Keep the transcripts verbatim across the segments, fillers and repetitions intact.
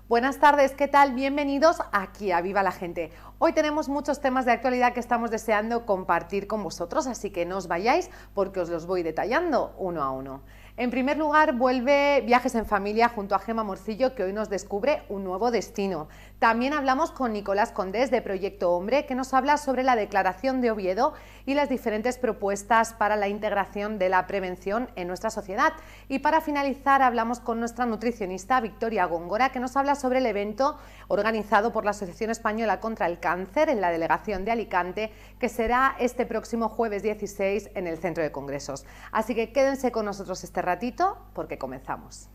Buenas tardes, ¿qué tal? Bienvenidos aquí a Viva la Gente. Hoy tenemos muchos temas de actualidad que estamos deseando compartir con vosotros, así que no os vayáis porque os los voy detallando uno a uno. En primer lugar, vuelve Viajes en Familia junto a Gemma Morcillo, que hoy nos descubre un nuevo destino. También hablamos con Nicolás Condés de Proyecto Hombre, que nos habla sobre la Declaración de Oviedo y las diferentes propuestas para la integración de la prevención en nuestra sociedad. Y para finalizar, hablamos con nuestra nutricionista Victoria Góngora, que nos habla sobre el evento organizado por la Asociación Española contra el Cáncer en la Delegación de Alicante, que será este próximo jueves dieciséis en el Centro de Congresos. Así que quédense con nosotros este ratito porque comenzamos.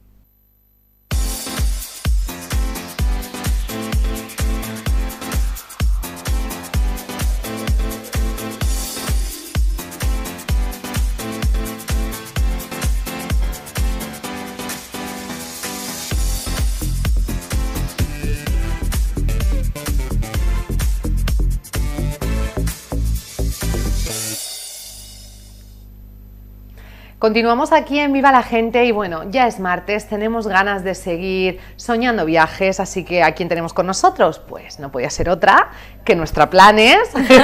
Continuamos aquí en Viva la Gente y bueno, ya es martes, tenemos ganas de seguir soñando viajes, así que ¿a quién tenemos con nosotros? Pues no podía ser otra que nuestra Planes,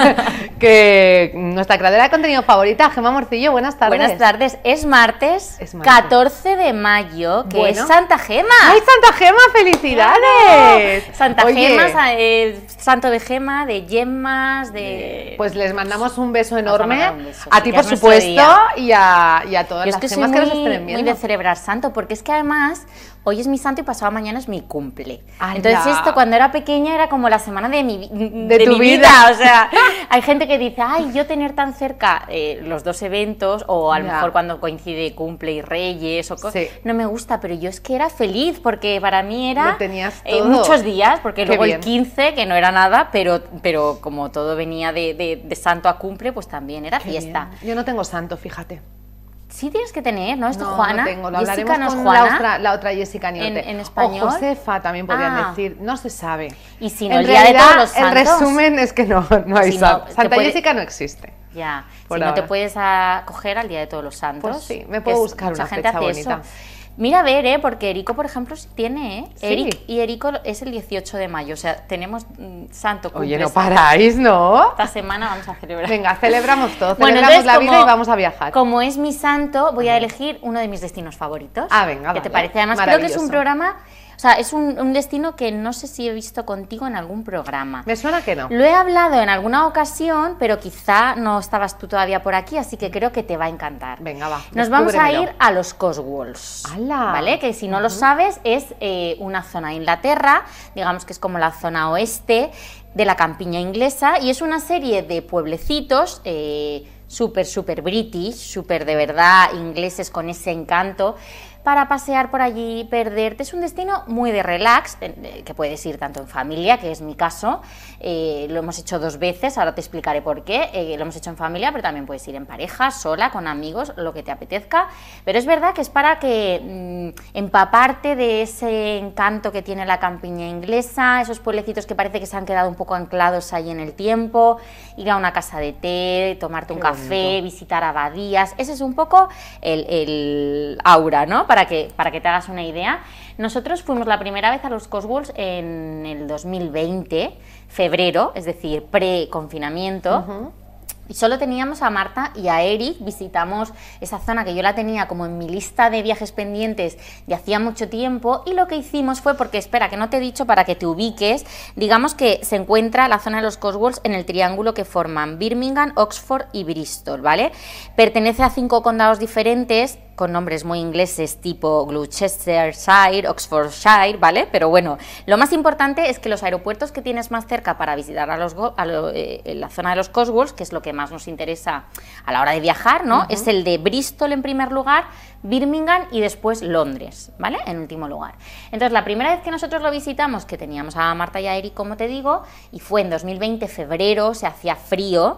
que nuestra creadora de contenido favorita, Gemma Morcillo. Buenas tardes. Buenas tardes, es martes, es martes. catorce de mayo, que bueno. es Santa Gema. ¡Ay, Santa Gema! ¡Felicidades! Claro. Santa Oye. Gema, eh, santo de Gema, de yemas, de... Pues les mandamos un beso enorme, un beso, a sí, ti por supuesto, y a, y a todas Yo las es que gemas soy muy, que nos estén viendo. muy de celebrar santo, porque es que además hoy es mi santo y pasado mañana es mi cumple. ¡Hala! Entonces esto cuando era pequeña era como la semana de mi, de de tu mi vida. vida. O sea, hay gente que dice, ay, yo tener tan cerca eh, los dos eventos, o a lo ya. mejor cuando coincide cumple y Reyes, o cosas, sí. no me gusta, pero yo es que era feliz, porque para mí era Lo tenías eh, todo. muchos días, porque Qué luego bien. el quince, que no era nada, pero, pero como todo venía de, de, de santo a cumple, pues también era Qué fiesta. bien. Yo no tengo santo, fíjate. Sí tienes que tener, ¿no? Esto No, Juana, no tengo, lo Jessica hablaremos no es con Juana. La, otra, la otra Jessica Niote. En, en español. O Josefa también podrían Ah. decir, no se sabe. Y si no, en el día realidad, de todos los santos. el resumen es que no, no hay Si no, santo. te Santa puede- Jessica no existe. Ya, Por si no ahora. te puedes acoger al Día de Todos los Santos. Pues sí, me que puedo es- buscar mucha una gente fecha hace bonita. eso. Mira a ver, ¿eh? Porque Erico, por ejemplo, sí tiene, ¿eh? Sí. Eric, y Erico es el dieciocho de mayo, o sea, tenemos mm, santo cumple. Oye, no paráis, ¿no? Esta semana vamos a celebrar. Venga, celebramos todo, Bueno, celebramos entonces, la vida como- y vamos a viajar. Como es mi santo, voy a elegir uno de mis destinos favoritos. Ah, venga, ¿Qué te vale. parece? Además, creo que es un Maravilloso. programa, o sea, es un, un destino que no sé si he visto contigo en algún programa. Me suena que no. Lo he hablado en alguna ocasión, pero quizá no estabas tú todavía por aquí, así que creo que te va a encantar. Venga, va, Nos vamos a descúbremelo. ir a los Cotswolds. ¡Hala! ¿Vale? Que si no lo sabes, es eh, una zona de Inglaterra, digamos que es como la zona oeste de la campiña inglesa, y es una serie de pueblecitos eh, súper, súper british, súper de verdad ingleses con ese encanto, para pasear por allí, perderte. Es un destino muy de relax, eh, que puedes ir tanto en familia, que es mi caso, eh, lo hemos hecho dos veces, ahora te explicaré por qué, eh, lo hemos hecho en familia, pero también puedes ir en pareja, sola, con amigos, lo que te apetezca, pero es verdad que es para que mmm, empaparte de ese encanto que tiene la campiña inglesa, esos pueblecitos que parece que se han quedado un poco anclados ahí en el tiempo, ir a una casa de té, tomarte un Qué café, bonito. visitar abadías, ese es un poco el, el aura, ¿no? Para que, para que te hagas una idea. Nosotros fuimos la primera vez a los Cotswolds en el dos mil veinte, febrero, es decir, pre-confinamiento. Ujú. Y solo teníamos a Marta y a Eric, visitamos esa zona que yo la tenía como en mi lista de viajes pendientes de hacía mucho tiempo, y lo que hicimos fue, porque espera, que no te he dicho para que te ubiques, digamos que se encuentra la zona de los Cotswolds en el triángulo que forman Birmingham, Oxford y Bristol, ¿vale? Pertenece a cinco condados diferentes, con nombres muy ingleses tipo Gloucestershire, Oxfordshire, ¿vale? Pero bueno, lo más importante es que los aeropuertos que tienes más cerca para visitar a, los, a lo, eh, la zona de los Cotswolds, que es lo que más nos interesa a la hora de viajar, ¿no? Uh-huh. Es el de Bristol en primer lugar, Birmingham y después Londres, ¿vale? En último lugar. Entonces, la primera vez que nosotros lo visitamos, que teníamos a Marta y a Eric, como te digo, y fue en dos mil veinte, febrero, se hacía frío,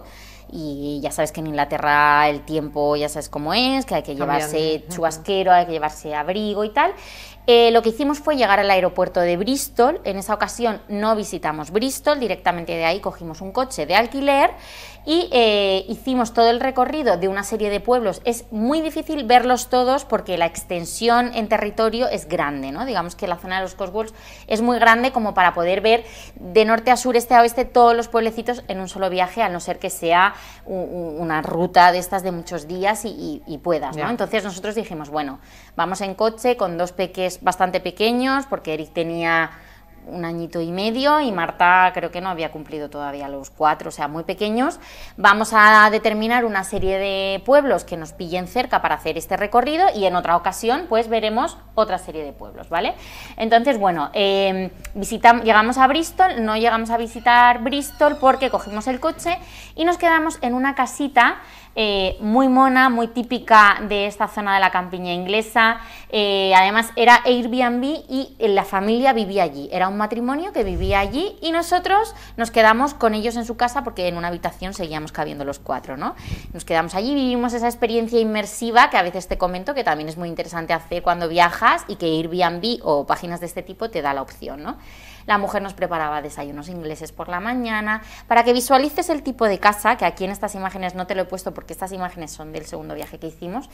y ya sabes que en Inglaterra el tiempo ya sabes cómo es, que hay que llevarse chubasquero, hay que llevarse abrigo y tal. Eh, lo que hicimos fue llegar al aeropuerto de Bristol. En esa ocasión no visitamos Bristol, directamente de ahí cogimos un coche de alquiler y eh, hicimos todo el recorrido de una serie de pueblos. Es muy difícil verlos todos porque la extensión en territorio es grande, ¿no? Digamos que la zona de los Cotswolds es muy grande como para poder ver de norte a sur, este a oeste, todos los pueblecitos en un solo viaje, a no ser que sea un, una ruta de estas de muchos días y, y, y puedas, ¿no? Yeah. Entonces nosotros dijimos, bueno, vamos en coche con dos peques bastante pequeños, porque Eric tenía un añito y medio y Marta creo que no había cumplido todavía los cuatro, o sea, muy pequeños. Vamos a determinar una serie de pueblos que nos pillen cerca para hacer este recorrido y en otra ocasión pues veremos otra serie de pueblos, ¿vale? Entonces, bueno, eh, visitamos, llegamos a Bristol, no llegamos a visitar Bristol porque cogimos el coche y nos quedamos en una casita Eh, muy mona, muy típica de esta zona de la campiña inglesa. Eh, además era Airbnb y la familia vivía allí, era un matrimonio que vivía allí y nosotros nos quedamos con ellos en su casa porque en una habitación seguíamos cabiendo los cuatro, ¿no? Nos quedamos allí, vivimos esa experiencia inmersiva que a veces te comento que también es muy interesante hacer cuando viajas y que Airbnb o páginas de este tipo te da la opción, ¿no? La mujer nos preparaba desayunos ingleses por la mañana, para que visualices el tipo de casa, que aquí en estas imágenes no te lo he puesto porque estas imágenes son del segundo viaje que hicimos.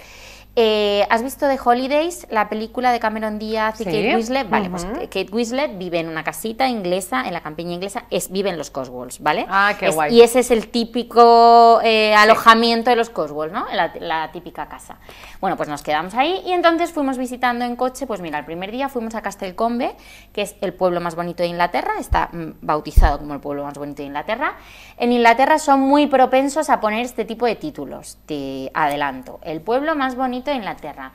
Eh, ¿Has visto The Holidays, la película de Cameron Díaz y ¿Sí? Kate Winslet? Vale, uh-huh. pues Kate Winslet vive en una casita inglesa, en la campiña inglesa, es, vive en los Cotswolds, ¿vale? Ah, qué es, guay. Y ese es el típico eh, alojamiento sí. de los Cotswolds, ¿no? La, la típica casa. Bueno, pues nos quedamos ahí y entonces fuimos visitando en coche, pues mira, el primer día fuimos a Castelcombe, que es el pueblo más bonito de Inglaterra, está mm, bautizado como el pueblo más bonito de Inglaterra. En Inglaterra son muy propensos a poner este tipo de títulos, te adelanto. El pueblo más bonito de Inglaterra,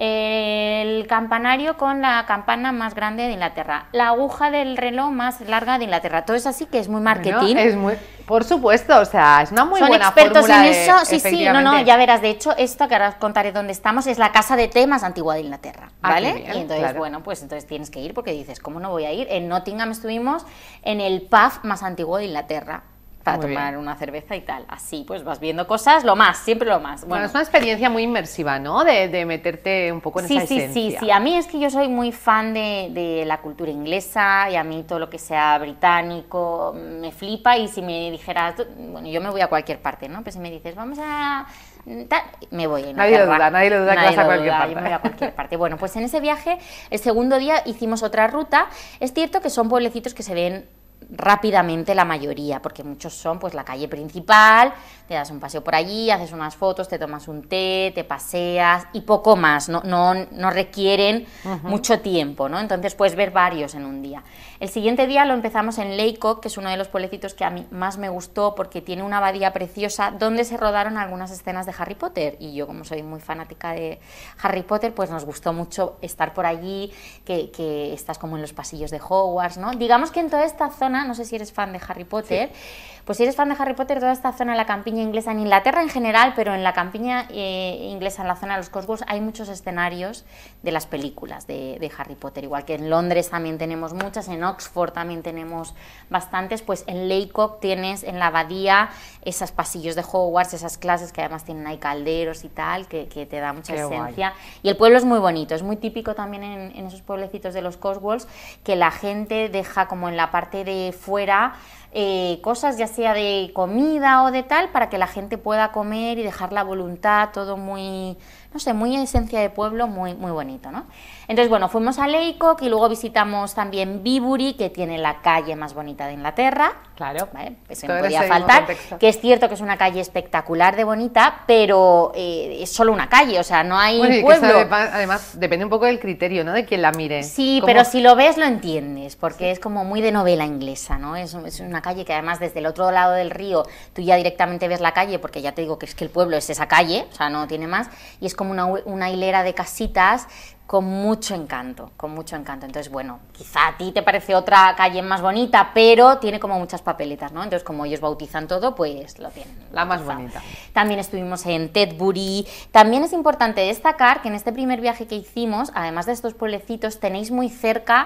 el campanario con la campana más grande de Inglaterra, la aguja del reloj más larga de Inglaterra, todo es así que es muy marketing. Bueno, es muy, por supuesto, o sea, es una muy son buena expertos fórmula en eso, de, sí, sí, no, no, ya verás, de hecho, esto que ahora os contaré dónde estamos, es la casa de té más antigua de Inglaterra, ¿vale? Ah, bien, y entonces, claro. bueno, pues entonces tienes que ir porque dices, ¿cómo no voy a ir? En Nottingham estuvimos en el pub más antiguo de Inglaterra para muy tomar bien. Una cerveza y tal, así pues vas viendo cosas, lo más, siempre lo más. Bueno, bueno es una experiencia muy inmersiva, ¿no? De, de meterte un poco en sí, esa sí, esencia. Sí, sí, sí, a mí es que yo soy muy fan de, de la cultura inglesa y a mí todo lo que sea británico me flipa y si me dijeras, bueno, yo me voy a cualquier parte, ¿no? Pues si me dices, vamos a... Tal, me voy. Nadie lo duda, nadie lo duda nadie que vas a cualquier duda, parte. Yo me voy a cualquier parte. Bueno, pues en ese viaje, el segundo día hicimos otra ruta. Es cierto que son pueblecitos que se ven rápidamente la mayoría, porque muchos son pues la calle principal, te das un paseo por allí, haces unas fotos, te tomas un té, te paseas y poco más, no, no, no requieren uh-huh. mucho tiempo, ¿no? Entonces puedes ver varios en un día. El siguiente día lo empezamos en Laycock, que es uno de los pueblecitos que a mí más me gustó porque tiene una abadía preciosa donde se rodaron algunas escenas de Harry Potter y yo como soy muy fanática de Harry Potter pues nos gustó mucho estar por allí, que, que estás como en los pasillos de Hogwarts, ¿no? Digamos que en toda esta zona, no sé si eres fan de Harry Potter, sí. pues si eres fan de Harry Potter, toda esta zona de la campiña inglesa, en Inglaterra en general, pero en la campiña eh, inglesa, en la zona de los Cotswolds, hay muchos escenarios de las películas de, de Harry Potter, igual que en Londres también tenemos muchas, en Oxford también tenemos bastantes, pues en Laycock tienes en la abadía esos pasillos de Hogwarts, esas clases que además tienen ahí calderos y tal, que, que te da mucha Qué esencia, guay. Y el pueblo es muy bonito, es muy típico también en, en esos pueblecitos de los Cotswolds, que la gente deja como en la parte de fuera eh, cosas ya sea de comida o de tal para que la gente pueda comer y dejar la voluntad, todo muy, no sé, muy esencia de pueblo, muy, muy bonito, ¿no? Entonces, bueno, fuimos a Laycock y luego visitamos también Bibury, que tiene la calle más bonita de Inglaterra. Claro. ¿Vale? Eso no podía faltar, que es cierto que es una calle espectacular de bonita, pero eh, es solo una calle, o sea, no hay bueno, y pueblo. Que eso, además, depende un poco del criterio, ¿no? De quien la mire. Sí, como... pero si lo ves lo entiendes, porque sí. es como muy de novela inglesa, ¿no? Es, es una calle que además desde el otro lado del río tú ya directamente ves la calle, porque ya te digo que es que el pueblo es esa calle, o sea, no tiene más, y es como una, una hilera de casitas con mucho encanto, con mucho encanto. Entonces, bueno, quizá a ti te parece otra calle más bonita, pero tiene como muchas papeletas, ¿no? Entonces, como ellos bautizan todo, pues lo tienen. La más bautizado. bonita. También estuvimos en Tetbury. También es importante destacar que en este primer viaje que hicimos, además de estos pueblecitos, tenéis muy cerca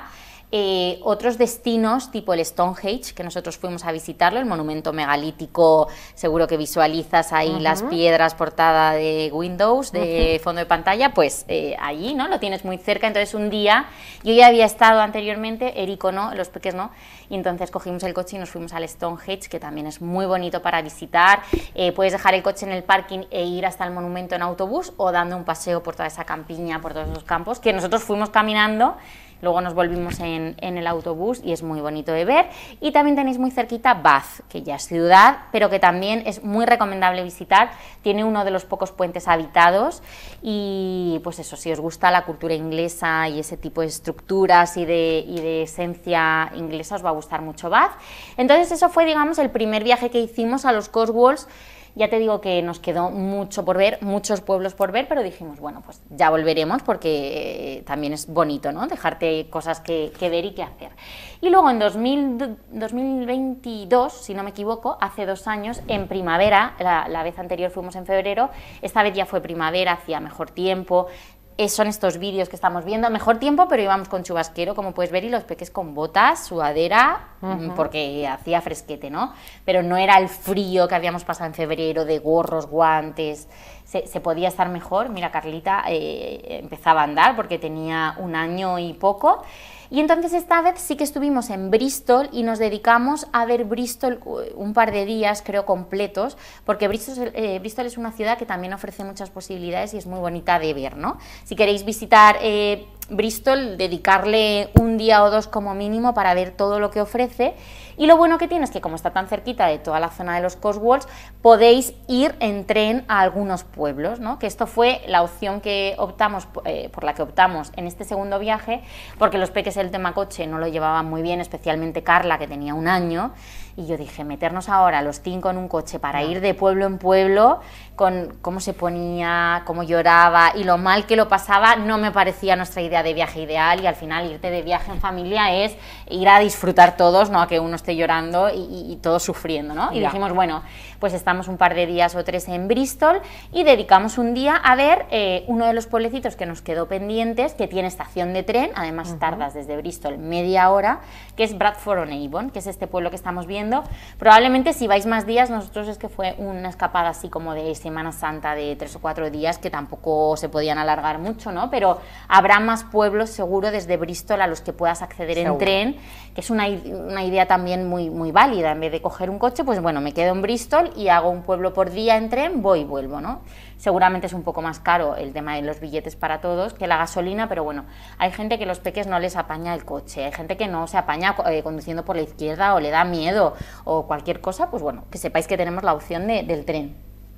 eh, otros destinos, tipo el Stonehenge, que nosotros fuimos a visitarlo, el monumento megalítico, seguro que visualizas ahí uh-huh. las piedras, portada de Windows, de uh-huh. fondo de pantalla, pues eh, allí, ¿no? Lo tienes muy cerca. Entonces un día, yo ya había estado anteriormente, Erico no, los peques no, y entonces cogimos el coche y nos fuimos al Stonehenge, que también es muy bonito para visitar. Eh, puedes dejar el coche en el parking e ir hasta el monumento en autobús o dando un paseo por toda esa campiña, por todos esos campos, que nosotros fuimos caminando. Luego nos volvimos en, en el autobús y es muy bonito de ver. Y también tenéis muy cerquita Bath, que ya es ciudad, pero que también es muy recomendable visitar. Tiene uno de los pocos puentes habitados y pues eso, si os gusta la cultura inglesa y ese tipo de estructuras y de, y de esencia inglesa, os va a gustar mucho Bath. Entonces eso fue, digamos, el primer viaje que hicimos a los Cotswolds. Ya te digo que nos quedó mucho por ver, muchos pueblos por ver, pero dijimos, bueno, pues ya volveremos porque eh, también es bonito, ¿no? Dejarte cosas que, que ver y que hacer. Y luego en dos mil, dos mil veintidós, si no me equivoco, hace dos años, en primavera, la, la vez anterior fuimos en febrero, esta vez ya fue primavera, hacía mejor tiempo. Son estos vídeos que estamos viendo, mejor tiempo, pero íbamos con chubasquero, como puedes ver, y los peques con botas, sudadera, uh-huh. porque hacía fresquete, ¿no? Pero no era el frío que habíamos pasado en febrero, de gorros, guantes, se, se podía estar mejor. Mira, Carlita eh, empezaba a andar porque tenía un año y poco. Y entonces esta vez sí que estuvimos en Bristol y nos dedicamos a ver Bristol un par de días, creo, completos, porque Bristol, eh, Bristol es una ciudad que también ofrece muchas posibilidades y es muy bonita de ver, ¿no? Si queréis visitar eh, Bristol, dedicarle un día o dos como mínimo para ver todo lo que ofrece. Y lo bueno que tiene es que como está tan cerquita de toda la zona de los Cotswolds, podéis ir en tren a algunos pueblos, ¿no? Que esto fue la opción que optamos, eh, por la que optamos en este segundo viaje, porque los peques el tema coche no lo llevaban muy bien, especialmente Carla, que tenía un año, y yo dije, meternos ahora los cinco en un coche para ir de pueblo en pueblo, con cómo se ponía, cómo lloraba y lo mal que lo pasaba, no me parecía nuestra idea de viaje ideal. Y al final irte de viaje en familia es ir a disfrutar todos, no a que uno esté llorando y, y, y todos sufriendo, ¿no? Y ya. Dijimos, bueno, pues estamos un par de días o tres en Bristol y dedicamos un día a ver eh, uno de los pueblecitos que nos quedó pendientes, que tiene estación de tren, además uh-huh. tardas desde Bristol media hora, que es Bradford-on-Avon, que es este pueblo que estamos viendo. Probablemente si vais más días, nosotros es que fue una escapada así como de Semana Santa de tres o cuatro días, que tampoco se podían alargar mucho, ¿no? Pero habrá más pueblos seguro desde Bristol a los que puedas acceder seguro. En tren, que es una, una idea también muy, muy válida. En vez de coger un coche, pues bueno, me quedo en Bristol y hago un pueblo por día en tren, voy y vuelvo, ¿no? Seguramente es un poco más caro el tema de los billetes para todos que la gasolina, pero bueno, hay gente que los peques no les apaña el coche, hay gente que no se apaña eh, conduciendo por la izquierda o le da miedo o cualquier cosa, pues bueno, que sepáis que tenemos la opción de, del tren.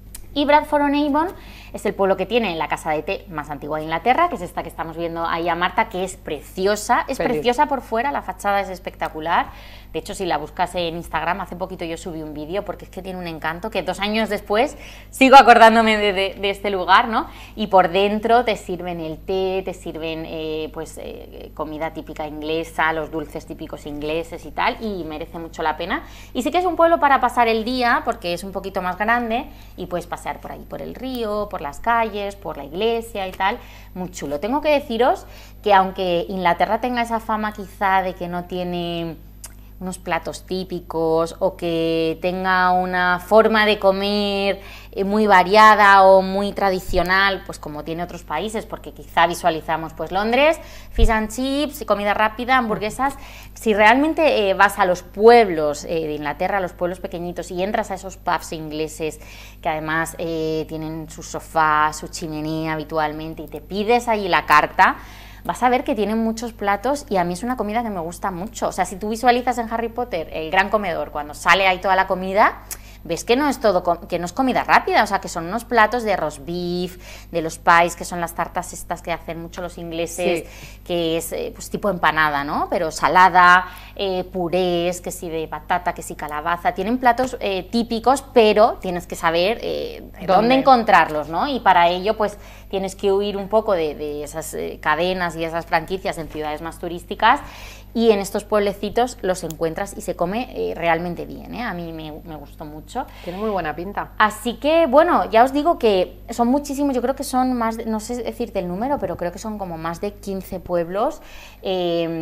Y Bradford-on-Avon es el pueblo que tiene la casa de té más antigua de Inglaterra, que es esta que estamos viendo ahí a Marta, que es preciosa, es Feliz. Preciosa por fuera, la fachada es espectacular. De hecho, si la buscas en Instagram, hace poquito yo subí un vídeo, porque es que tiene un encanto, que dos años después sigo acordándome de, de, de este lugar, ¿no? Y por dentro te sirven el té, te sirven eh, pues eh, comida típica inglesa, los dulces típicos ingleses y tal, y merece mucho la pena. Y sí que es un pueblo para pasar el día, porque es un poquito más grande, y puedes pasear por ahí, por el río, por las calles, por la iglesia y tal, muy chulo. Tengo que deciros que aunque Inglaterra tenga esa fama quizá de que no tiene unos platos típicos o que tenga una forma de comer muy variada o muy tradicional, pues como tiene otros países, porque quizá visualizamos pues Londres, fish and chips, comida rápida, hamburguesas. Si realmente eh, vas a los pueblos eh, de Inglaterra, a los pueblos pequeñitos, y entras a esos pubs ingleses que además eh, tienen su sofá, su chimenea habitualmente, y te pides allí la carta, vas a ver que tienen muchos platos y a mí es una comida que me gusta mucho. O sea, si tú visualizas en Harry Potter el gran comedor, cuando sale ahí toda la comida, ves que no es todo, que no es comida rápida, o sea, que son unos platos de roast beef, de los pies, que son las tartas estas que hacen mucho los ingleses, sí. que es eh, pues tipo empanada, ¿no? Pero salada, eh, purés, que sí de batata, que sí calabaza, tienen platos eh, típicos, pero tienes que saber eh, ¿Dónde? dónde encontrarlos, ¿no? Y para ello, pues, tienes que huir un poco de, de esas eh, cadenas y esas franquicias en ciudades más turísticas, y en estos pueblecitos los encuentras y se come eh, realmente bien, ¿eh? A mí me, me gustó mucho. Tiene muy buena pinta. Así que, bueno, ya os digo que son muchísimos, yo creo que son más, de, no sé decirte el número, pero creo que son como más de quince pueblos. Eh,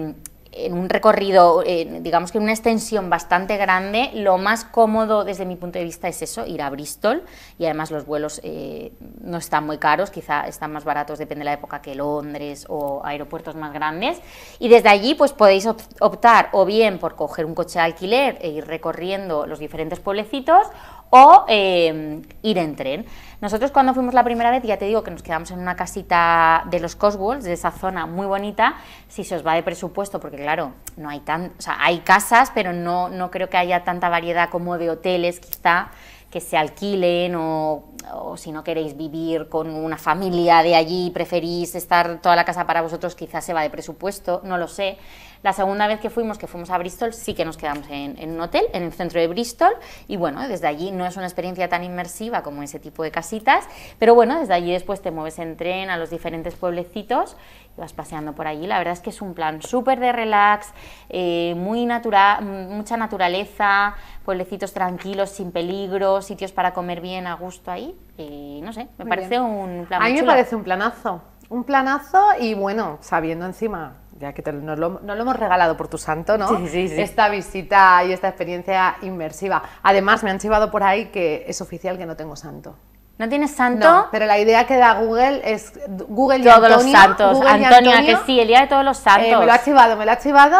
en un recorrido, eh, digamos que en una extensión bastante grande. Lo más cómodo desde mi punto de vista es eso, ir a Bristol, y además los vuelos eh, no están muy caros, quizá están más baratos, depende de la época, que Londres o aeropuertos más grandes, y desde allí pues podéis optar o bien por coger un coche de alquiler e ir recorriendo los diferentes pueblecitos, o eh, ir en tren. Nosotros cuando fuimos la primera vez, ya te digo que nos quedamos en una casita de los Cotswolds, de esa zona muy bonita. Si se os va de presupuesto, porque claro, no hay tan, o sea, hay casas, pero no, no creo que haya tanta variedad como de hoteles, quizá, que se alquilen, o, o si no queréis vivir con una familia de allí, preferís estar toda la casa para vosotros, quizás se va de presupuesto, no lo sé. La segunda vez que fuimos, que fuimos a Bristol, sí que nos quedamos en, en un hotel, en el centro de Bristol, y bueno, desde allí no es una experiencia tan inmersiva como ese tipo de casitas, pero bueno, desde allí después te mueves en tren a los diferentes pueblecitos y vas paseando por allí. La verdad es que es un plan súper de relax, eh, muy natural, mucha naturaleza, pueblecitos tranquilos, sin peligro, sitios para comer bien, a gusto ahí, y no sé, me Muy parece bien. un plan A muy mí me chulo. parece un planazo, un planazo, y bueno, sabiendo encima, ya que te, nos, lo, nos lo hemos regalado por tu santo, ¿no? Sí, sí, sí. Esta visita y esta experiencia inmersiva. Además, me han chivado por ahí que es oficial que no tengo santo. ¿No tienes santo? No, pero la idea que da Google es Google y Todos Antonio, los santos. Google y Antonio, ¿a Antonio, que sí? El día de todos los santos. Eh, me lo ha chivado, me lo ha chivado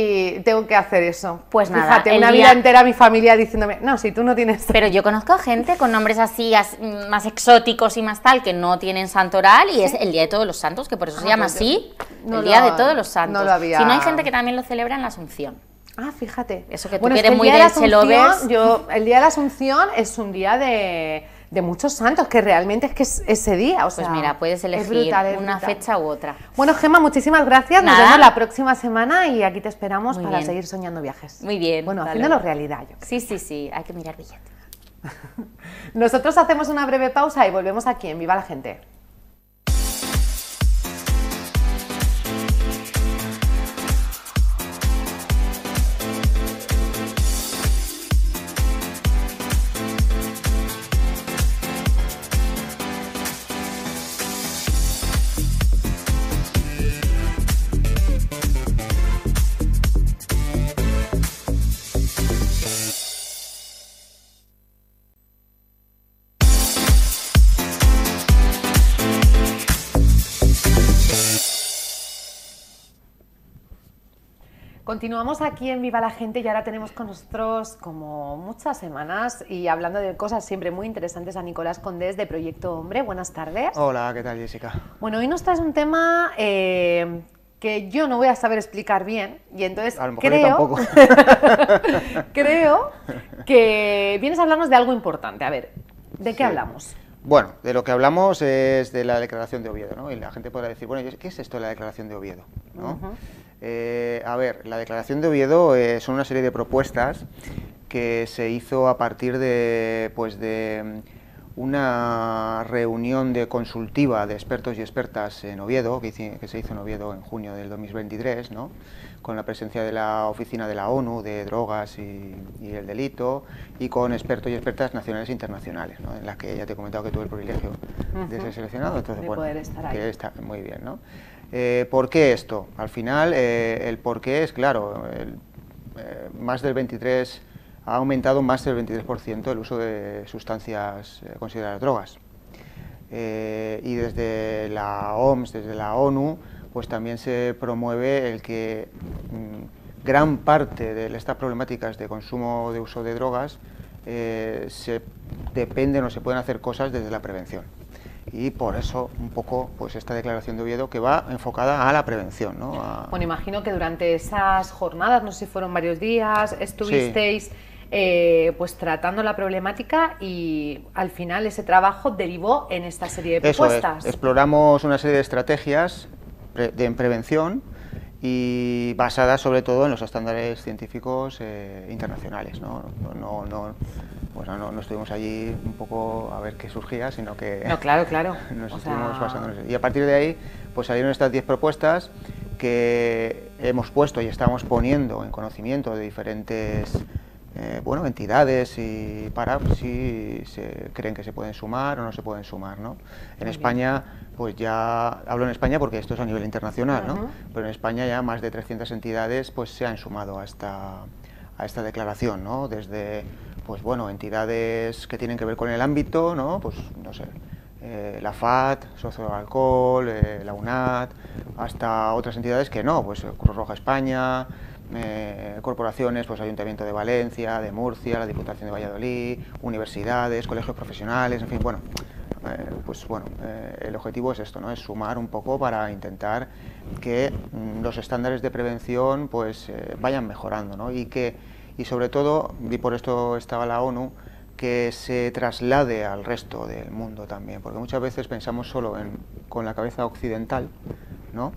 y tengo que hacer eso. Pues nada, Fíjate, el una día- vida entera mi familia diciéndome, no, si tú no tienes... Pero yo conozco gente con nombres así as- más exóticos y más tal, que no tienen santo oral, y es el Día de Todos los Santos, que por eso se Ah, llama pues yo así, no el lo- Día de Todos los Santos. no lo había- Si no, hay gente que también lo celebra en la Asunción. Ah, fíjate. Eso que tú Bueno, que es eres el muy día de la Asunción, Chelovers. yo, el día de la Asunción es un día de, de muchos santos, que realmente es que es ese día, o sea, Pues mira, puedes es elegir brutal, es una brutal. fecha u otra. Bueno, Gemma, muchísimas gracias, nos Nada. vemos la próxima semana y aquí te esperamos Muy para bien. seguir soñando viajes. Muy bien. Bueno, hasta haciéndolo luego. realidad, yo creo. Sí, sí, sí, hay que mirar billetes. Nosotros hacemos una breve pausa y volvemos aquí en Viva la Gente. Continuamos aquí en Viva la Gente y ahora tenemos con nosotros, como muchas semanas, y hablando de cosas siempre muy interesantes, a Nicolás Condés de Proyecto Hombre. Buenas tardes. Hola, ¿qué tal, Jessica? Bueno, hoy nos traes un tema eh, que yo no voy a saber explicar bien, y entonces A lo mejor yo creo, tampoco. creo que vienes a hablarnos de algo importante. A ver, ¿de qué Sí. hablamos? Bueno, de lo que hablamos es de la Declaración de Oviedo, ¿no? Y la gente podrá decir, bueno, ¿qué es esto de la Declaración de Oviedo? ¿no? Ujú. Eh, a ver, la Declaración de Oviedo eh, son una serie de propuestas que se hizo a partir de, pues, de una reunión de consultiva de expertos y expertas en Oviedo, que, hice- que se hizo en Oviedo en junio del dos mil veintitrés, ¿no? Con la presencia de la Oficina de la ONU de Drogas y, y el Delito, y con expertos y expertas nacionales e internacionales, ¿no? En las que ya te he comentado que tuve el privilegio de Ujú. ser seleccionado. Entonces, De bueno, poder estar ahí. que está muy bien, ¿no? Eh, ¿Por qué esto? Al final, eh, el por qué es claro, el, eh, más del veintitrés ha aumentado más del veintitrés por ciento el uso de sustancias eh, consideradas drogas. Eh, y desde la O M S, desde la ONU, pues también se promueve el que mm, gran parte de estas problemáticas de consumo de uso de drogas eh, se dependen o se pueden hacer cosas desde la prevención. Y por eso un poco pues esta declaración de Oviedo que va enfocada a la prevención, ¿no? A- Bueno, imagino que durante esas jornadas, no sé si fueron varios días, estuvisteis eh, pues tratando la problemática y al final ese trabajo derivó en esta serie de Eso es, propuestas. exploramos una serie de estrategias pre- de en prevención y basadas sobre todo en los estándares científicos eh, internacionales, ¿no? No, no, no, bueno, no, no estuvimos allí un poco a ver qué surgía, sino que No, claro, claro. nos O estuvimos sea, basando en eso. Y a partir de ahí pues salieron estas diez propuestas que hemos puesto y estamos poniendo en conocimiento de diferentes eh, bueno, entidades y para si se creen que se pueden sumar o no se pueden sumar, ¿no? En Muy España pues ya, hablo en España porque esto es a nivel internacional, ¿no? Uh-huh. Pero en España ya más de trescientas entidades pues se han sumado a esta, a esta declaración, ¿no? Desde, pues bueno, entidades que tienen que ver con el ámbito, ¿no? Pues, no sé, eh, la F A T, Socio del Alcohol, eh, la U N A T, hasta otras entidades que no, pues Cruz Roja España, eh, corporaciones, pues Ayuntamiento de Valencia, de Murcia, la Diputación de Valladolid, universidades, colegios profesionales, en fin, bueno. Eh, pues bueno, eh, el objetivo es esto, ¿no? Es sumar un poco para intentar que mm, los estándares de prevención pues eh, vayan mejorando, ¿no? Y que, y sobre todo, y por esto estaba la ONU, que se traslade al resto del mundo también, porque muchas veces pensamos solo en, con la cabeza occidental, ¿no?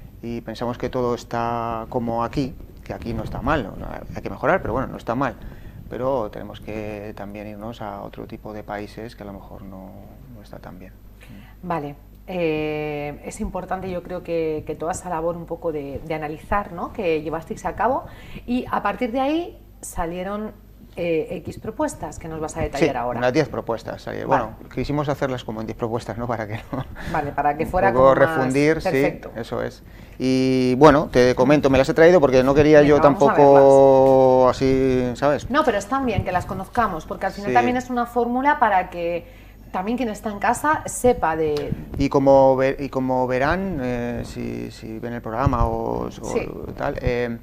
Y pensamos que todo está como aquí, que aquí no está mal, ¿no? Hay que mejorar, pero bueno, no está mal. Pero tenemos que también irnos a otro tipo de países que a lo mejor no, no está tan bien. Vale, eh, es importante yo creo que, que toda esa labor un poco de, de analizar, ¿no? Que llevasteis a cabo, y a partir de ahí salieron eh, X propuestas que nos vas a detallar sí, ahora. unas diez propuestas. Vale. Bueno, quisimos hacerlas como en diez propuestas, ¿no? Para que no... Vale, para que fuera un poco como más refundir, perfecto. Sí, eso es. Y bueno, te comento, me las he traído porque no quería Venga, yo tampoco así, ¿sabes? No, pero están bien que las conozcamos, porque al final Sí. también es una fórmula para que también quien está en casa sepa de... Y como, ver, y como verán, eh, si, si ven el programa o, o Sí. tal, eh,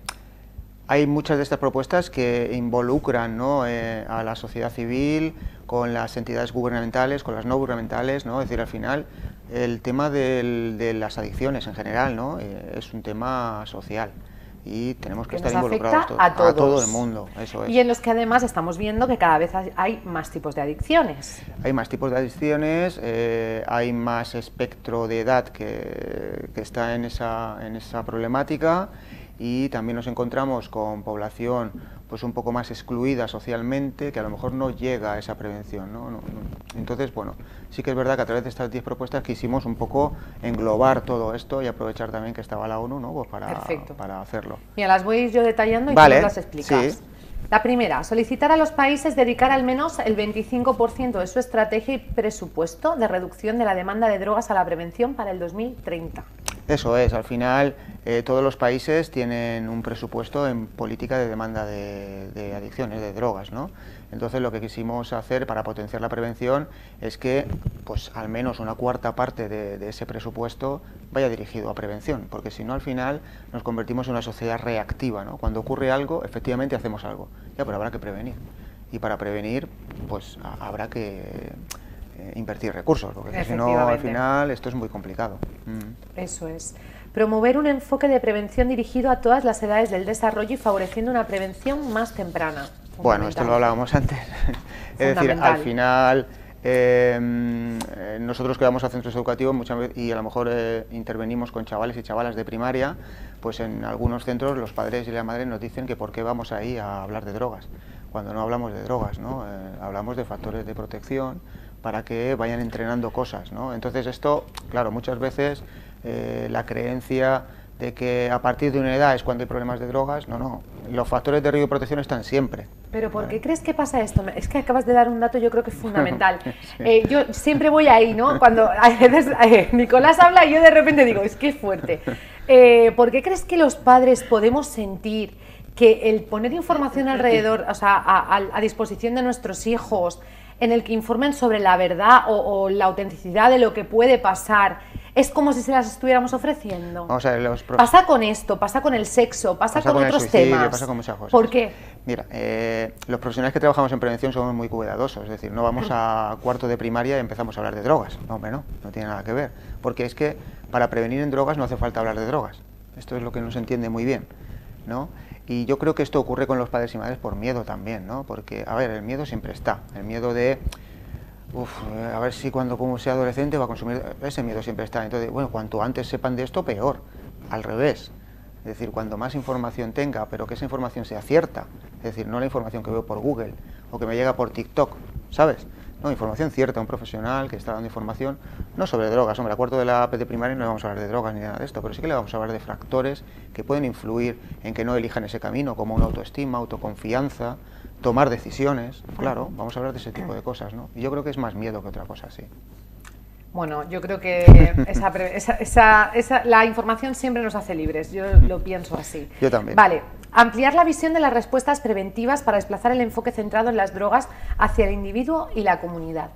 hay muchas de estas propuestas que involucran, ¿no? eh, a la sociedad civil, con las entidades gubernamentales, con las no gubernamentales, ¿no? Es decir, al final, el tema del, de las adicciones en general, ¿no? Eh, es un tema social. Y tenemos que, que estar nos involucrados afecta todos, a todos. a todo el mundo, eso es. Y en los que además estamos viendo que cada vez hay más tipos de adicciones. Hay más tipos de adicciones, eh, hay más espectro de edad que, que está en esa, en esa problemática, y también nos encontramos con población pues un poco más excluida socialmente, que a lo mejor no llega a esa prevención, ¿no? No, no. Entonces, bueno, sí que es verdad que a través de estas diez propuestas quisimos un poco englobar todo esto y aprovechar también que estaba la ONU, ¿no? Pues para, para hacerlo. Mira, las voy a ir yo detallando y vale, tú nos las explicas. Sí. La primera, solicitar a los países dedicar al menos el veinticinco por ciento de su estrategia y presupuesto de reducción de la demanda de drogas a la prevención para el dos mil treinta. Eso es, al final eh, todos los países tienen un presupuesto en política de demanda de, de adicciones, de drogas, ¿no? Entonces lo que quisimos hacer para potenciar la prevención es que pues al menos una cuarta parte de, de ese presupuesto vaya dirigido a prevención, porque si no al final nos convertimos en una sociedad reactiva, ¿no? Cuando ocurre algo, efectivamente hacemos algo, ya, pero habrá que prevenir, y para prevenir pues a, habrá que eh, invertir recursos, porque si no al final esto es muy complicado. Mm. Eso es. Promover un enfoque de prevención dirigido a todas las edades del desarrollo y favoreciendo una prevención más temprana. Bueno, esto lo hablábamos antes. Es decir, al final, eh, nosotros que vamos a centros educativos muchas veces, y a lo mejor eh, intervenimos con chavales y chavalas de primaria, pues en algunos centros los padres y las madres nos dicen que por qué vamos ahí a hablar de drogas, cuando no hablamos de drogas, ¿no? Eh, hablamos de factores de protección para que vayan entrenando cosas, ¿no? Entonces esto, claro, muchas veces eh, la creencia de que a partir de una edad es cuando hay problemas de drogas, no, no, los factores de riesgo y protección están siempre. ¿Pero por qué crees que pasa esto? Es que acabas de dar un dato yo creo que es fundamental. Sí. eh, yo siempre voy ahí, ¿no? Cuando a veces eh, Nicolás habla y yo de repente digo, es que es fuerte. Eh, ¿Por qué crees que los padres podemos sentir que el poner información alrededor, o sea, a, a, a disposición de nuestros hijos, en el que informen sobre la verdad o, o la autenticidad de lo que puede pasar, es como si se las estuviéramos ofreciendo? Vamos a ver, los pasa con esto, pasa con el sexo, pasa, pasa con, con otros el suicidio, temas. Pasa con muchas cosas. ¿Por qué? Mira, eh, los profesionales que trabajamos en prevención somos muy cuidadosos, es decir, no vamos a cuarto de primaria y empezamos a hablar de drogas. No, hombre, no, no tiene nada que ver. Porque es que para prevenir en drogas no hace falta hablar de drogas. Esto es lo que no se entiende muy bien, ¿no? Y yo creo que esto ocurre con los padres y madres por miedo también, ¿no? Porque, a ver, el miedo siempre está, el miedo de... Uf, a ver si cuando como sea adolescente va a consumir, ese miedo siempre está. Entonces, bueno, cuanto antes sepan de esto, peor, al revés. Es decir, cuanto más información tenga, pero que esa información sea cierta, es decir, no la información que veo por Google o que me llega por TikTok, ¿sabes? No, información cierta, un profesional que está dando información, no sobre drogas, hombre, a cuarto de la A P de primaria no le vamos a hablar de drogas ni nada de esto, pero sí que le vamos a hablar de factores que pueden influir en que no elijan ese camino, como una autoestima, autoconfianza, tomar decisiones, claro, vamos a hablar de ese tipo de cosas, ¿no? Y yo creo que es más miedo que otra cosa, sí. Bueno, yo creo que esa, esa, esa, esa, la información siempre nos hace libres, yo lo pienso así. Yo también. Vale, ampliar la visión de las respuestas preventivas para desplazar el enfoque centrado en las drogas hacia el individuo y la comunidad.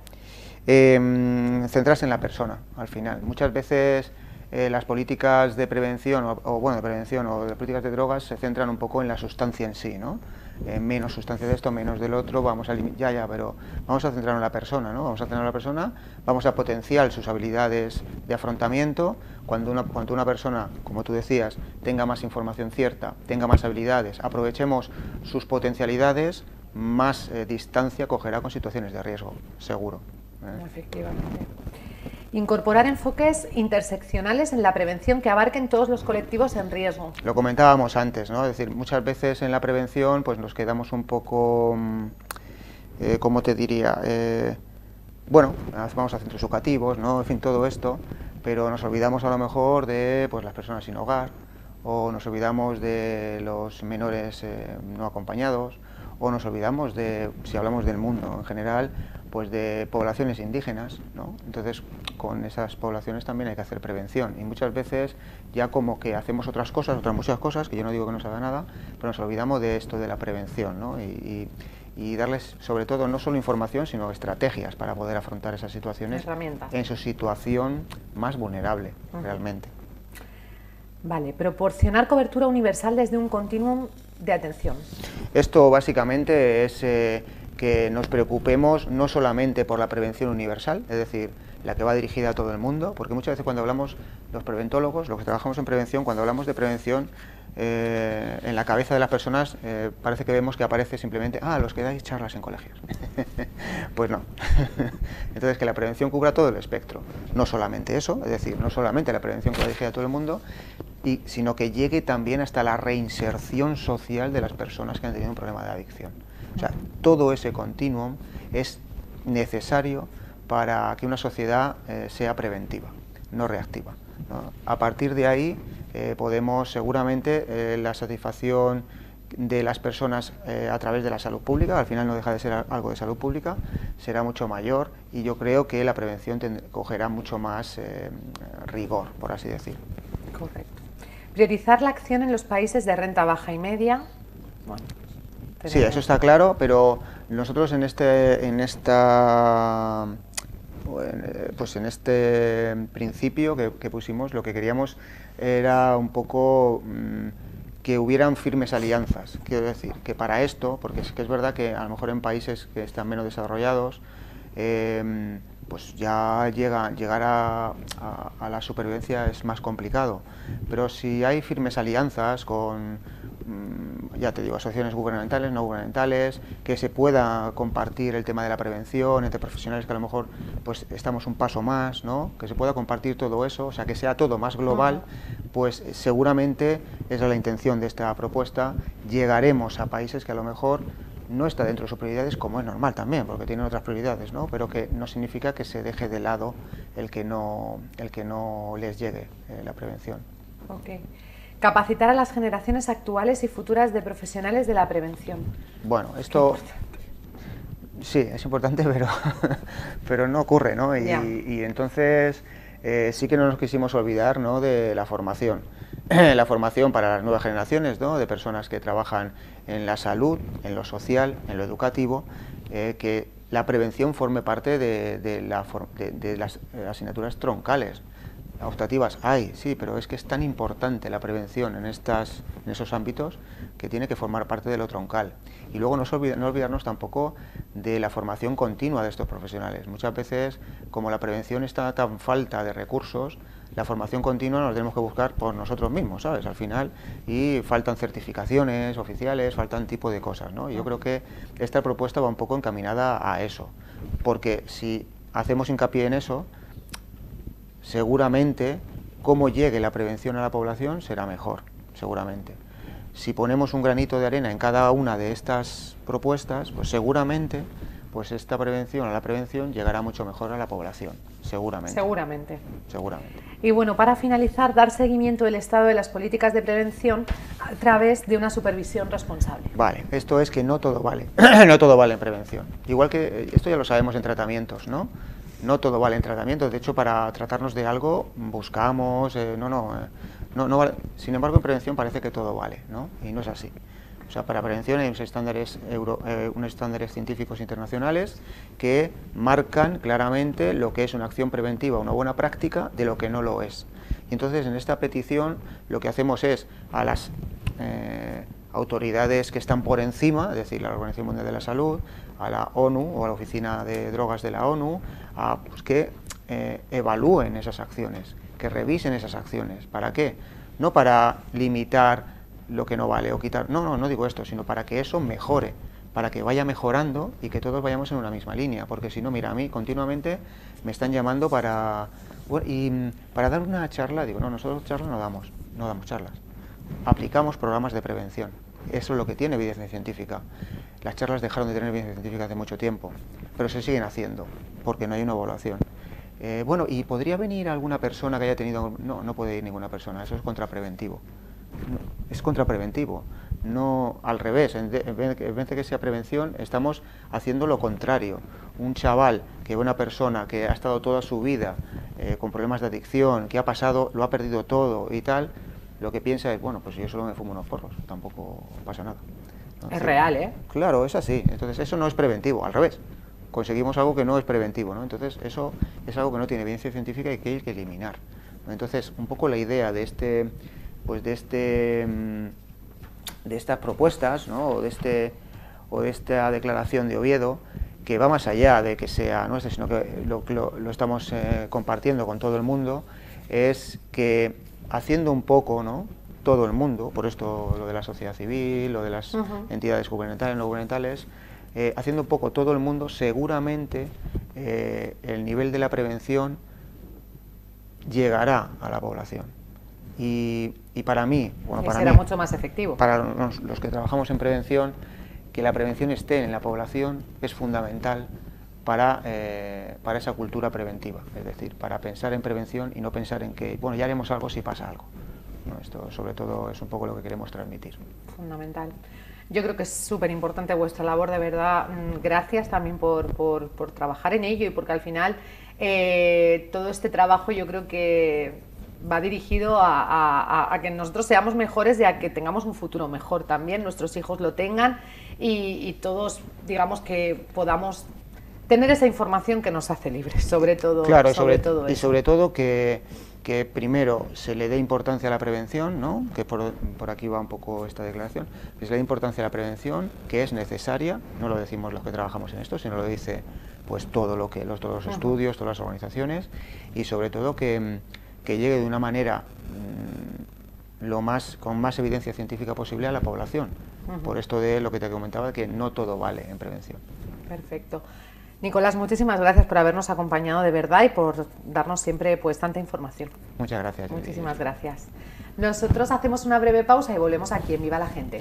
Eh, centrarse en la persona, al final. Muchas veces eh, las políticas de prevención, o, o bueno, de prevención o de políticas de drogas se centran un poco en la sustancia en sí, ¿no? Eh, menos sustancia de esto, menos del otro, vamos a ya, ya, pero vamos a centrarnos en la persona, ¿no? Vamos a centrar en la persona, vamos a potenciar sus habilidades de afrontamiento. Cuando una, cuando una persona, como tú decías, tenga más información cierta, tenga más habilidades, aprovechemos sus potencialidades, más eh, distancia cogerá con situaciones de riesgo, seguro. ¿eh? Efectivamente. Incorporar enfoques interseccionales en la prevención que abarquen todos los colectivos en riesgo. Lo comentábamos antes, ¿no? Es decir, muchas veces en la prevención pues nos quedamos un poco, eh, ¿cómo te diría? Eh, bueno, vamos a centros educativos, ¿no? En fin, todo esto, pero nos olvidamos a lo mejor de pues, las personas sin hogar, o nos olvidamos de los menores eh, no acompañados, o nos olvidamos de, si hablamos del mundo en general, pues de poblaciones indígenas, ¿no? Entonces, con esas poblaciones también hay que hacer prevención, y muchas veces ya como que hacemos otras cosas, otras muchas cosas, que yo no digo que no se haga nada, pero nos olvidamos de esto de la prevención, ¿no? Y, y, y darles, sobre todo, no solo información, sino estrategias para poder afrontar esas situaciones Herramientas. En su situación más vulnerable, uh-huh. realmente. Vale, proporcionar cobertura universal desde un continuum de atención. Esto básicamente es eh, que nos preocupemos no solamente por la prevención universal, es decir, la que va dirigida a todo el mundo, porque muchas veces cuando hablamos, los preventólogos, los que trabajamos en prevención, cuando hablamos de prevención, eh, en la cabeza de las personas eh, parece que vemos que aparece simplemente, ah, los que dais charlas en colegios. Pues no. Entonces, que la prevención cubra todo el espectro, no solamente eso, es decir, no solamente la prevención que va dirigida a todo el mundo, y, sino que llegue también hasta la reinserción social de las personas que han tenido un problema de adicción. O sea, todo ese continuum es necesario para que una sociedad eh, sea preventiva, no reactiva, ¿no? A partir de ahí eh, podemos seguramente eh, la satisfacción de las personas eh, a través de la salud pública, al final no deja de ser algo de salud pública, será mucho mayor, y yo creo que la prevención cogerá mucho más eh, rigor, por así decir. Correcto. Priorizar la acción en los países de renta baja y media. Bueno, sí, eso está claro, pero nosotros en este, en esta, pues en este principio que, que pusimos, lo que queríamos era un poco mmm, que hubieran firmes alianzas. Quiero decir, que para esto, porque es que es verdad que a lo mejor en países que están menos desarrollados, eh, pues ya llega, llegar a, a, a la supervivencia es más complicado. Pero si hay firmes alianzas con, ya te digo, asociaciones gubernamentales, no gubernamentales, que se pueda compartir el tema de la prevención entre profesionales que a lo mejor pues estamos un paso más, ¿no? Que se pueda compartir todo eso, o sea, que sea todo más global, pues seguramente esa es la intención de esta propuesta. Llegaremos a países que a lo mejor no está dentro de sus prioridades, como es normal también, porque tienen otras prioridades, ¿no? Pero que no significa que se deje de lado el que no, el que no les llegue eh, la prevención. Okay. Capacitar a las generaciones actuales y futuras de profesionales de la prevención. Bueno, esto sí, es importante, pero, pero no ocurre, ¿no? Y, y entonces eh, sí que no nos quisimos olvidar, ¿no?, de la formación. La formación para las nuevas generaciones, ¿no?, de personas que trabajan en la salud, en lo social, en lo educativo, eh, que la prevención forme parte de, de, la, de, de las asignaturas troncales. Optativas hay, sí, pero es que es tan importante la prevención en, estas, en esos ámbitos que tiene que formar parte de lo troncal. Y luego no, olvida, no olvidarnos tampoco de la formación continua de estos profesionales. Muchas veces, como la prevención está tan falta de recursos, la formación continua nos tenemos que buscar por nosotros mismos, ¿sabes? Al final, y faltan certificaciones oficiales, faltan tipo de cosas, ¿no? Y yo creo que esta propuesta va un poco encaminada a eso, porque si hacemos hincapié en eso, seguramente cómo llegue la prevención a la población será mejor, seguramente. Si ponemos un granito de arena en cada una de estas propuestas, pues seguramente pues esta prevención a la prevención llegará mucho mejor a la población, seguramente. Seguramente. Seguramente. Y bueno, para finalizar, dar seguimiento del estado de las políticas de prevención a través de una supervisión responsable. Vale, esto es que no todo vale, no todo vale en prevención. Igual que esto ya lo sabemos en tratamientos, ¿no? no todo vale en tratamiento. De hecho, para tratarnos de algo buscamos, eh, no, no, eh, no, no vale. Sin embargo, en prevención parece que todo vale, ¿no? Y no es así. O sea, para prevención hay unos estándares, euro, eh, unos estándares científicos internacionales que marcan claramente lo que es una acción preventiva, una buena práctica, de lo que no lo es. Y entonces, en esta petición, lo que hacemos es a las eh, autoridades que están por encima, es decir, la Organización Mundial de la Salud, a la ONU o a la Oficina de Drogas de la ONU, a, pues, que eh, evalúen esas acciones, que revisen esas acciones. ¿Para qué? No para limitar lo que no vale o quitar, no, no, no digo esto, sino para que eso mejore, para que vaya mejorando y que todos vayamos en una misma línea, porque si no, mira, a mí continuamente me están llamando para, bueno, y para dar una charla, digo, no, nosotros charlas no damos, no damos charlas, aplicamos programas de prevención, eso es lo que tiene evidencia científica. Las charlas dejaron de tener evidencia científica hace mucho tiempo, pero se siguen haciendo, porque no hay una evaluación. Eh, bueno, ¿y podría venir alguna persona que haya tenido...? No, no puede ir ninguna persona, eso es contrapreventivo. No, es contrapreventivo, no al revés, en, de, en vez de que sea prevención, estamos haciendo lo contrario. Un chaval, que una persona que ha estado toda su vida eh, con problemas de adicción, que ha pasado, lo ha perdido todo y tal, lo que piensa es, bueno, pues yo solo me fumo unos porros, tampoco pasa nada. Entonces, es real, ¿eh? Claro, es así, entonces eso no es preventivo, al revés. Conseguimos algo que no es preventivo, ¿no? Entonces eso es algo que no tiene evidencia científica y que hay que eliminar, ¿no? Entonces, un poco la idea de este... pues de este de estas propuestas, ¿no? o de este o de esta declaración de Oviedo, que va más allá de que sea nuestra, sino que lo, lo, lo estamos eh, compartiendo con todo el mundo, es que haciendo un poco, ¿no? todo el mundo, por esto lo de la sociedad civil, lo de las uh-huh. entidades gubernamentales, no gubernamentales, eh, haciendo un poco todo el mundo, seguramente eh, el nivel de la prevención llegará a la población. Y, y para mí, bueno, y para será mí, mucho más efectivo. Para los, los que trabajamos en prevención, que la prevención esté en la población es fundamental para, eh, para esa cultura preventiva, es decir, para pensar en prevención y no pensar en que, bueno, ya haremos algo si pasa algo. No, esto sobre todo es un poco lo que queremos transmitir. Fundamental. Yo creo que es súper importante vuestra labor, de verdad. Gracias también por, por, por trabajar en ello y porque al final eh, todo este trabajo yo creo que va dirigido a, a, a que nosotros seamos mejores y a que tengamos un futuro mejor también, nuestros hijos lo tengan y, y todos, digamos, que podamos tener esa información que nos hace libres, sobre todo, claro, sobre, sobre todo eso. Y sobre todo que, que primero se le dé importancia a la prevención, ¿no? Que por, por aquí va un poco esta declaración, que se le dé importancia a la prevención, que es necesaria, no lo decimos los que trabajamos en esto, sino lo dice pues todo lo que, los, todos los uh-huh. estudios, todas las organizaciones, y sobre todo que que llegue de una manera mmm, lo más, con más evidencia científica posible a la población. Uh-huh. Por esto de lo que te comentaba, que no todo vale en prevención. Perfecto. Nicolás, muchísimas gracias por habernos acompañado de verdad y por darnos siempre pues tanta información. Muchas gracias. Muchísimas gracias. Nosotros hacemos una breve pausa y volvemos aquí en Viva la Gente.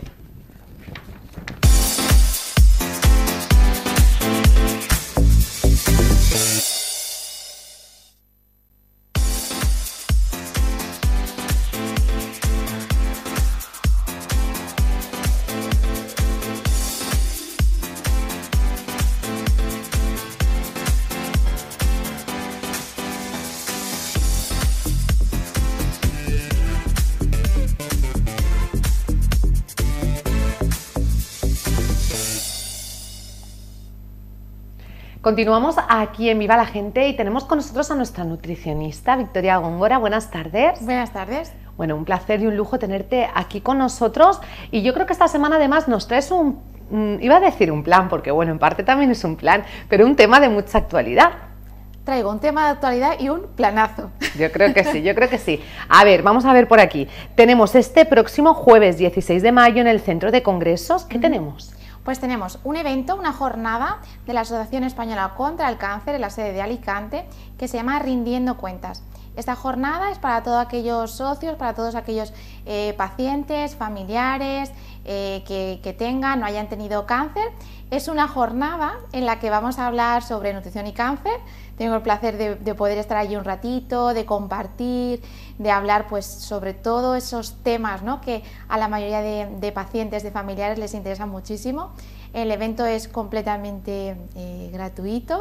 Continuamos aquí en Viva la Gente y tenemos con nosotros a nuestra nutricionista, Victoria Góngora. Buenas tardes. Buenas tardes. Bueno, un placer y un lujo tenerte aquí con nosotros. Y yo creo que esta semana además nos traes un, iba a decir un plan, porque bueno, en parte también es un plan, pero un tema de mucha actualidad. Traigo un tema de actualidad y un planazo. Yo creo que sí, yo creo que sí. A ver, vamos a ver por aquí. Tenemos este próximo jueves dieciséis de mayo en el Centro de Congresos. ¿Qué mm. tenemos? Pues tenemos un evento, una jornada de la Asociación Española contra el Cáncer en la sede de Alicante, que se llama Rindiendo Cuentas. Esta jornada es para todos aquellos socios, para todos aquellos eh, pacientes, familiares eh, que, que tengan o hayan tenido cáncer. Es una jornada en la que vamos a hablar sobre nutrición y cáncer. Tengo el placer de, de poder estar allí un ratito, de compartir, de hablar pues sobre todos esos temas, ¿no?, que a la mayoría de, de pacientes, de familiares les interesan muchísimo. El evento es completamente eh, gratuito,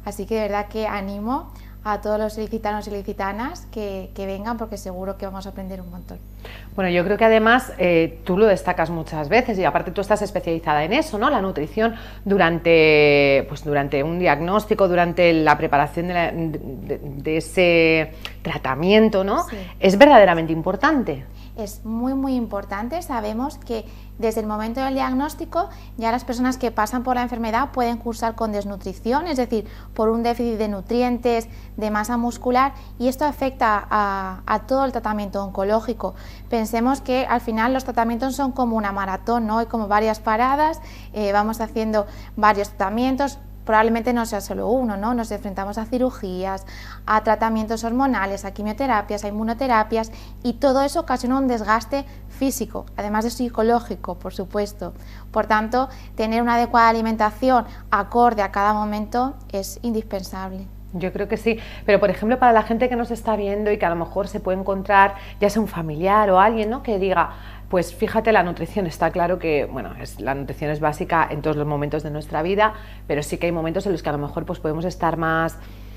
Así que de verdad que animo a todos los ilicitanos y ilicitanas que, que vengan, porque seguro que vamos a aprender un montón. Bueno, yo creo que además eh, tú lo destacas muchas veces y aparte tú estás especializada en eso, ¿no? La nutrición durante, pues, durante un diagnóstico, durante la preparación de, la, de, de ese tratamiento, ¿no? Sí. Es verdaderamente importante. Es muy muy importante. Sabemos que desde el momento del diagnóstico ya las personas que pasan por la enfermedad pueden cursar con desnutrición, es decir, por un déficit de nutrientes, de masa muscular, y esto afecta a, a todo el tratamiento oncológico. Pensemos que al final los tratamientos son como una maratón, ¿no? Hay como varias paradas, eh, vamos haciendo varios tratamientos. Probablemente no sea solo uno, ¿no? Nos enfrentamos a cirugías, a tratamientos hormonales, a quimioterapias, a inmunoterapias, y todo eso ocasiona un desgaste físico, además de psicológico, por supuesto. Por tanto, tener una adecuada alimentación acorde a cada momento es indispensable. Yo creo que sí, pero por ejemplo para la gente que nos está viendo y que a lo mejor se puede encontrar ya sea un familiar o alguien, ¿no? Que diga, pues fíjate, la nutrición está claro que, bueno, es, la nutrición es básica en todos los momentos de nuestra vida, pero sí que hay momentos en los que a lo mejor pues podemos estar más,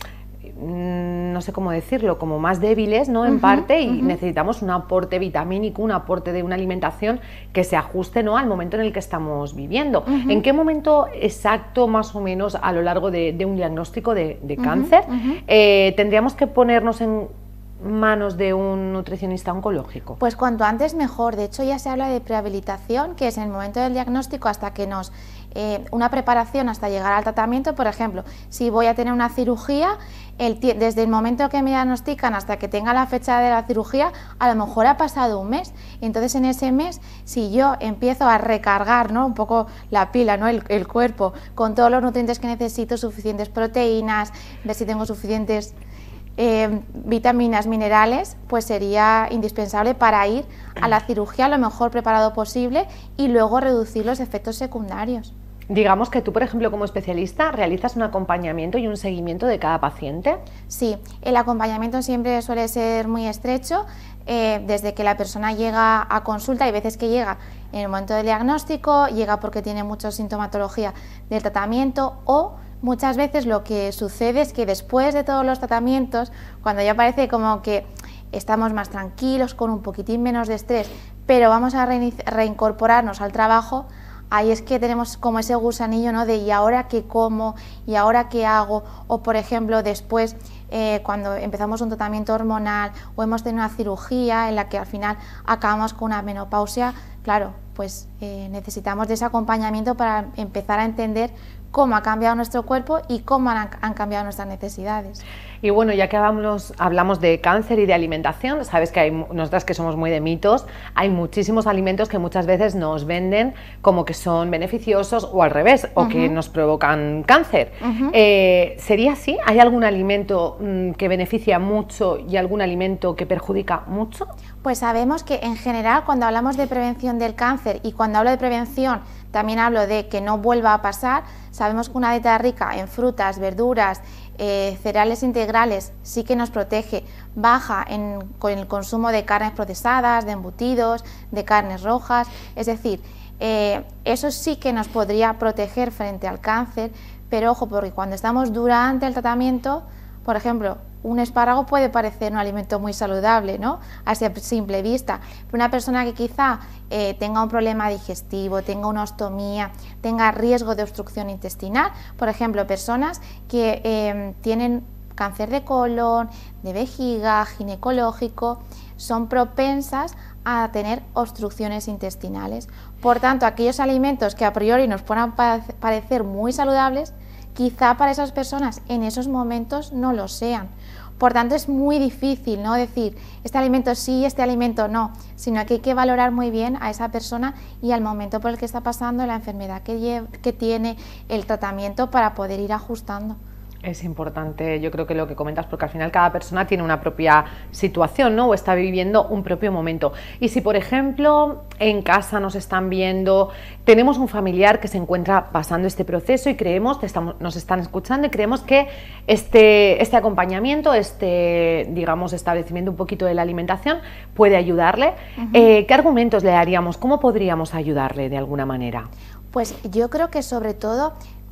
no sé cómo decirlo, como más débiles, ¿no? En uh-huh, parte, y uh-huh. necesitamos un aporte vitamínico, un aporte de una alimentación que se ajuste, ¿no? Al momento en el que estamos viviendo. Uh-huh. ¿En qué momento exacto, más o menos, a lo largo de, de un diagnóstico de, de cáncer, uh-huh, uh-huh. Eh, tendríamos que ponernos en manos de un nutricionista oncológico? Pues cuanto antes mejor. De hecho ya se habla de prehabilitación, que es en el momento del diagnóstico hasta que nos eh, una preparación hasta llegar al tratamiento. Por ejemplo, si voy a tener una cirugía, el desde el momento que me diagnostican hasta que tenga la fecha de la cirugía, a lo mejor ha pasado un mes. Entonces en ese mes, si yo empiezo a recargar, ¿no? un poco la pila, ¿no? el, el cuerpo con todos los nutrientes que necesito, suficientes proteínas, ver si tengo suficientes Eh, vitaminas, minerales, pues sería indispensable para ir a la cirugía lo mejor preparado posible y luego reducir los efectos secundarios. Digamos que tú, por ejemplo, como especialista, realizas un acompañamiento y un seguimiento de cada paciente. Sí, el acompañamiento siempre suele ser muy estrecho, eh, desde que la persona llega a consulta. Hay veces que llega en el momento del diagnóstico, llega porque tiene mucha sintomatología del tratamiento, o muchas veces lo que sucede es que después de todos los tratamientos, cuando ya parece como que estamos más tranquilos, con un poquitín menos de estrés, pero vamos a reincorporarnos al trabajo, ahí es que tenemos como ese gusanillo, ¿no? De ¿y ahora qué como? ¿Y ahora qué hago? O por ejemplo después eh, cuando empezamos un tratamiento hormonal o hemos tenido una cirugía en la que al final acabamos con una menopausia, claro, pues eh, necesitamos de ese acompañamiento para empezar a entender cómo ha cambiado nuestro cuerpo y cómo han, han cambiado nuestras necesidades. Y bueno, ya que hablamos, hablamos de cáncer y de alimentación, sabes que hay, nosotras que somos muy de mitos, hay muchísimos alimentos que muchas veces nos venden como que son beneficiosos o al revés, o uh-huh. que nos provocan cáncer. Uh-huh. eh, ¿Sería así? ¿Hay algún alimento mmm, que beneficia mucho y algún alimento que perjudica mucho? Pues sabemos que en general cuando hablamos de prevención del cáncer, y cuando hablo de prevención también hablo de que no vuelva a pasar, sabemos que una dieta rica en frutas, verduras, eh, cereales integrales sí que nos protege, baja en, con el consumo de carnes procesadas, de embutidos, de carnes rojas, es decir, eh, eso sí que nos podría proteger frente al cáncer, pero ojo, porque cuando estamos durante el tratamiento, por ejemplo, un espárrago puede parecer un alimento muy saludable, ¿no? A simple vista, pero una persona que quizá eh, tenga un problema digestivo, tenga una ostomía, tenga riesgo de obstrucción intestinal, por ejemplo, personas que eh, tienen cáncer de colon, de vejiga, ginecológico, son propensas a tener obstrucciones intestinales. Por tanto, aquellos alimentos que a priori nos puedan parecer muy saludables, quizá para esas personas en esos momentos no lo sean. Por tanto, es muy difícil, ¿no?, decir este alimento sí, este alimento no, sino que hay que valorar muy bien a esa persona y al momento por el que está pasando, la enfermedad que, lleve, que tiene, el tratamiento, para poder ir ajustando. Es importante, yo creo que lo que comentas, porque al final cada persona tiene una propia situación, ¿no? O está viviendo un propio momento. Y si, por ejemplo, en casa nos están viendo, tenemos un familiar que se encuentra pasando este proceso y creemos que estamos, nos están escuchando y creemos que este, este acompañamiento, este, digamos, establecimiento un poquito de la alimentación puede ayudarle, uh-huh. eh, ¿qué argumentos le daríamos? ¿Cómo podríamos ayudarle de alguna manera? Pues yo creo que sobre todo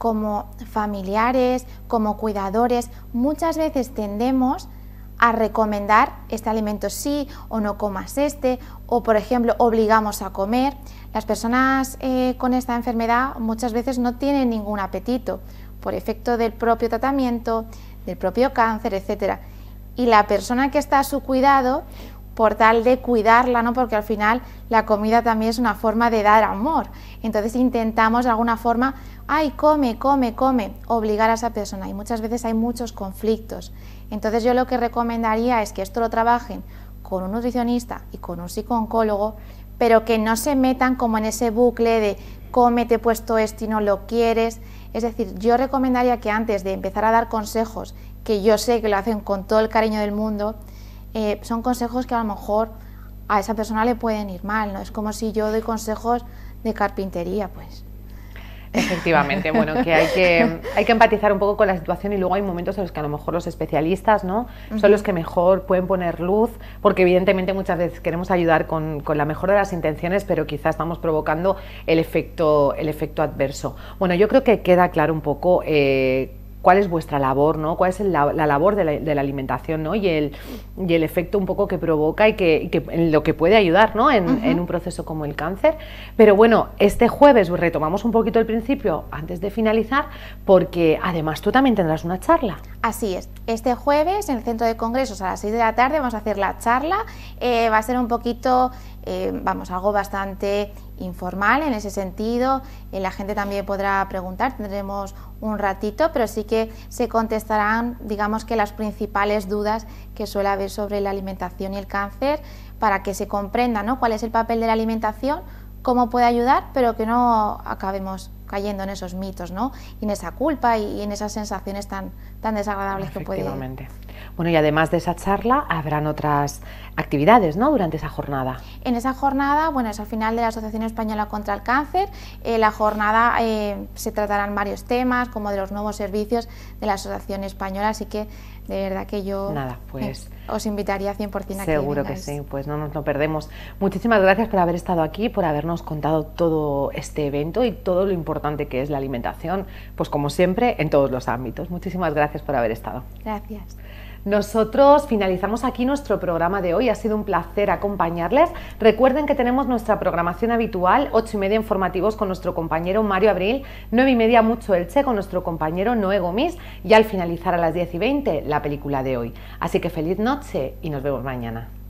como familiares, como cuidadores, muchas veces tendemos a recomendar este alimento sí o no comas este, o por ejemplo obligamos a comer. Las personas eh, con esta enfermedad muchas veces no tienen ningún apetito por efecto del propio tratamiento, del propio cáncer, etcétera. Y la persona que está a su cuidado, por tal de cuidarla, ¿no? Porque al final la comida también es una forma de dar amor. Entonces intentamos de alguna forma, ay, come, come, come, obligar a esa persona. Y muchas veces hay muchos conflictos. Entonces yo lo que recomendaría es que esto lo trabajen con un nutricionista y con un psicooncólogo, pero que no se metan como en ese bucle de come, te he puesto esto y no lo quieres. Es decir, yo recomendaría que antes de empezar a dar consejos, que yo sé que lo hacen con todo el cariño del mundo, eh, son consejos que a lo mejor a esa persona le pueden ir mal, ¿no? Es como si yo doy consejos de carpintería, pues. Efectivamente, bueno, que hay, que hay que empatizar un poco con la situación y luego hay momentos en los que a lo mejor los especialistas, ¿no? Uh-huh. Son los que mejor pueden poner luz, porque evidentemente muchas veces queremos ayudar con, con la mejor de las intenciones, pero quizás estamos provocando el efecto, el efecto adverso. Bueno, yo creo que queda claro un poco eh, cuál es vuestra labor, ¿no? Cuál es la, la labor de la, de la alimentación, ¿no? Y el, y el efecto un poco que provoca y que, y que en lo que puede ayudar, ¿no? En, uh-huh. en un proceso como el cáncer. Pero bueno, este jueves retomamos un poquito el principio antes de finalizar, porque además tú también tendrás una charla. Así es, este jueves en el Centro de Congresos a las seis de la tarde vamos a hacer la charla, eh, va a ser un poquito, eh, vamos, algo bastante informal en ese sentido, eh, la gente también podrá preguntar, tendremos un ratito, pero sí que se contestarán, digamos que las principales dudas que suele haber sobre la alimentación y el cáncer, para que se comprenda, ¿no?, cuál es el papel de la alimentación, cómo puede ayudar, pero que no acabemos cayendo en esos mitos, ¿no?, y en esa culpa y, y en esas sensaciones tan, tan desagradables que puede. Efectivamente. Bueno, y además de esa charla habrán otras actividades, ¿no?, durante esa jornada. En esa jornada, bueno, es al final de la Asociación Española contra el Cáncer. Eh, la jornada eh, se tratarán varios temas, como de los nuevos servicios de la Asociación Española, así que de verdad que yo Nada, pues, eh, os invitaría cien por cien a que seguro que sí, pues no nos lo perdemos. Muchísimas gracias por haber estado aquí, por habernos contado todo este evento y todo lo importante que es la alimentación, pues como siempre, en todos los ámbitos. Muchísimas gracias por haber estado. Gracias. Nosotros finalizamos aquí nuestro programa de hoy, ha sido un placer acompañarles. Recuerden que tenemos nuestra programación habitual, ocho y media informativos con nuestro compañero Mario Abril, nueve y media Mucho Elche con nuestro compañero Noé Gomis y al finalizar a las diez y veinte la película de hoy. Así que feliz noche y nos vemos mañana.